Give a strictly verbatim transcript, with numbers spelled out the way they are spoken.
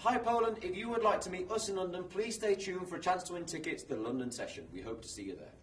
Hi Poland, if you would like to meet us in London, please stay tuned for a chance to win tickets to the London session. We hope to see you there.